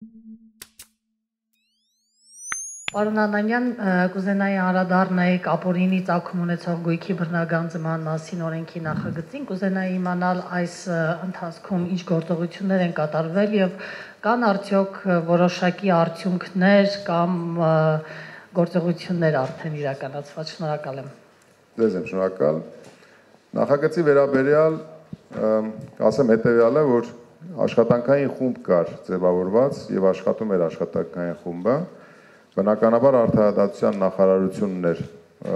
Պարոն Անանյան, կուզենայի անդրադառնայիք ապօրինի ծագում ունեցող գույքի բռնական ձման մասին օրենքի նախագծին, կուզենայի իմանալ այս ընթացքում ինչ գործողություններ են կատարվել եւ կան արդյոք որոշակի արդյունքներ կամ գործողություններ արդեն իրականացված։ Շնորհակալ եմ։ Ձեզ եմ շնորհակալ։ Նախագծի վերաբերյալ ասեմ հետեւյալը, որ աշխատանքային խումբ կար ձևավորված եւ աշխատում էր աշխատանքային խումբը։ Բնականաբար արդարադատության նախարարությունն էր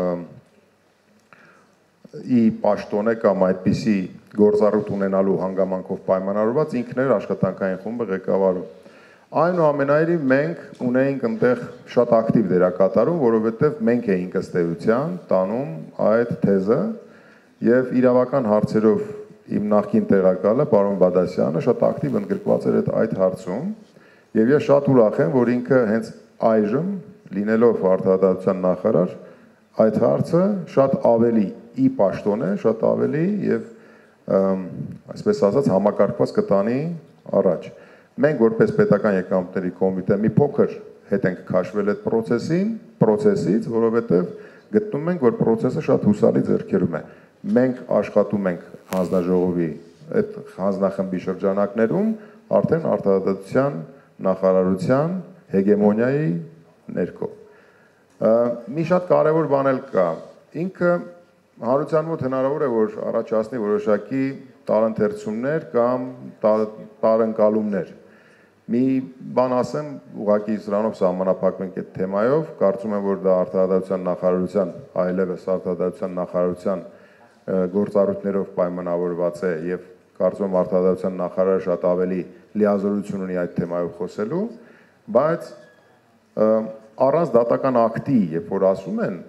ի պաշտոնե կամ այդպիսի գործառույթ ունենալու հանգամանքով պայմանավորված ինքն էր աշխատանքային խումբը ղեկավարում։ Այնուամենայնիվ մենք ունեինք այնտեղ շատ ակտիվ դերակատարում, որովհետև մենք էինք ըստ էության տանում այդ թեզը եւ իրավական հարցերով իմ նախկին տեղակալը պարոն Բադասյանը շատ ակտիվ ընդգրկված էր այդ հարցում եւ ես շատ ուրախ եմ, որ ինքը հենց այժմ լինելով արդարադատության նախարար այդ հարցը շատ ավելի ի պաշտոն է, շատ ավելի եւ այսպես ասած համակարգված կտանի առաջ։ Մենք որպես պետական եկամուտների կոմիտե մի փոքր հետ ենք քաշվել այդ process-ից, որովհետեւ գտնում ենք, որ process-ը շատ հուսալի ձեռքերում է։ Մենք աշխատում ենք հանձնաժողովի այդ հանձնախմբի շրջանակներում արդեն արդարադատության նախարարության հեգեմոնիայի ներքո։ Մի շատ կարևոր բան էլ կա։ Ինքը հանրության մոտ հնարավոր է, որ առաջացնի որոշակի տարընթերցումներ կամ տարընկալումներ։ Մի բան ասեմ, ուղղակի սրանով սահմանափակվենք այդ թեմայով, կարծում եմ, որ դա արդարադատության նախարարության, այլևս արդարադատության նախարարության գործառույթներով պայմանավորված է եւ կարծում եմ արդարադատության նախարարը շատ ավելի լիազորություն ունի այդ թեմայով խոսելու, բայց առանց դատական ակտի, երբ որ ասում են,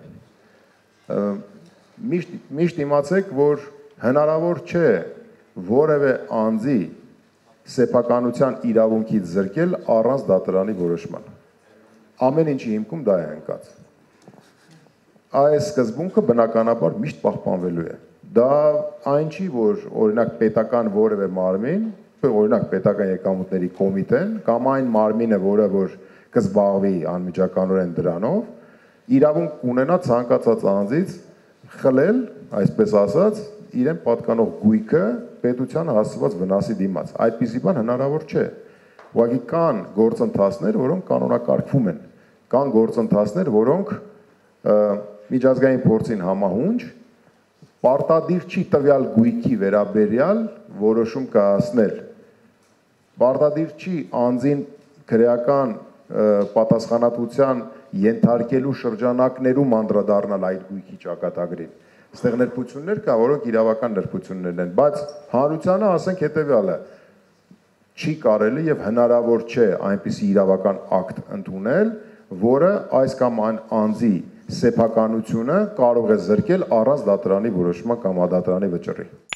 միշտ իմացեք, որ հնարավոր չէ որևէ անձի սեփականության իրավունքից զրկել առանց դատարանի որոշման։ Ամեն ինչի հիմքում դա է ընկած։ Այս սկզբունքը բնականաբար միշտ պահպանվելու է։ Դա այն չի, որ օրինակ պետական որևէ մարմին, օրինակ պետական եկամուտների կոմիտեն կամ այն մարմինը, որ կզբաղվի անմիջականորեն դրանով, իրավունք ունենա ցանկացած անձից խլել, այսպես ասած, իրեն պատկանող գույքը պետությանը հասցված վնասի դիմաց։ Այդպիսի բան հնարավոր չէ։ Ուղղակի կան գործընթացներ, որոնք կանոնակարգվում են։ Կան գործընթացներ, որոնք միջազգային փորձին համահունչ պարտադիր չի տվյալ գույքի վերաբերյալ որոշում կայացնել։ Պարտադիր չի անձին քրեական պատասխանատվության ենթարկելու շրջանակներում անդրադառնալ այդ գույքի ճակատագրին։ Այստեղ ներբություններ կա, որոնք իրավական ներբություններն են, բայց հանրությանը ասենք հետեւյալը. չի կարելի եւ հնարավոր չէ այնպիսի իրավական ակտ ընդունել, որը այս կամ այն անձի սեփականությունը կարող է զրկել առանց դատարանի որոշման կամ ադատարանի վճռի։